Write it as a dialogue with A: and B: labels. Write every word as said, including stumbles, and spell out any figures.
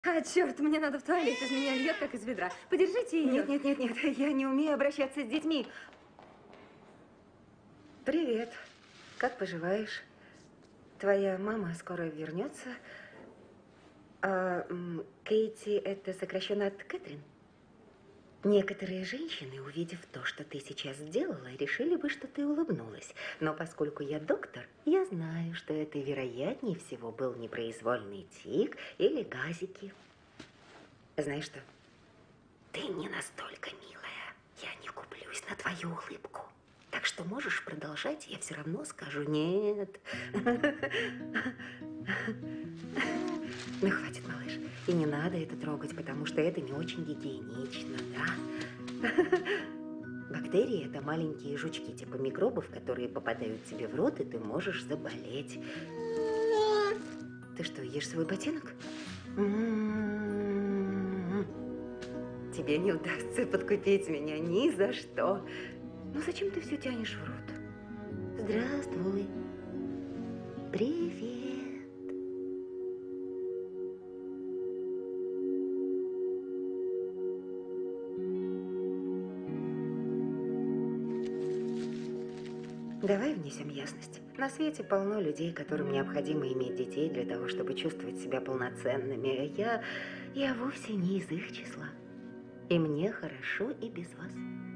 A: А, черт, мне надо в туалет, из меня льет, как из ведра. Подержите ее.
B: Нет, нет, нет, нет, я не умею обращаться с детьми. Привет. Как поживаешь? Твоя мама скоро вернется. А, Кейти, это сокращенно от Кэтрин? Некоторые женщины, увидев то, что ты сейчас сделала, решили бы, что ты улыбнулась. Но поскольку я доктор, я знаю, что это вероятнее всего был непроизвольный тик или газики. Знаешь что? Ты не настолько милая. Я не куплюсь на твою улыбку. Так что можешь продолжать, я все равно скажу нет. Ну, хватит, малыш. И не надо это трогать, потому что это не очень гигиенично, да? Бактерии – это маленькие жучки, типа микробов, которые попадают тебе в рот, и ты можешь заболеть. Ты что, ешь свой ботинок? Тебе не удастся подкупить меня ни за что. Ну зачем ты все тянешь в рот? Здравствуй. Привет. Давай внесем ясность. На свете полно людей, которым необходимо иметь детей для того, чтобы чувствовать себя полноценными. А я, я вовсе не из их числа. И мне хорошо и без вас.